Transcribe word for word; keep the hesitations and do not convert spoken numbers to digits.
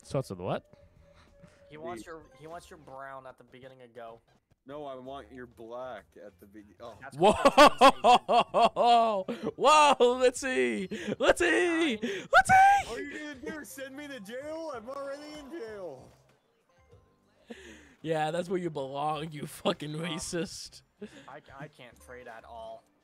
Starts with what? He wants your he wants your brown at the beginning of go. No, I want your black at the beginning. Oh. That's Whoa! Whoa! Let's see. Let's see. Let's see. What are you gonna do? Send me to jail? I'm already in jail. Yeah, that's where you belong, you fucking racist. I I can't trade at all.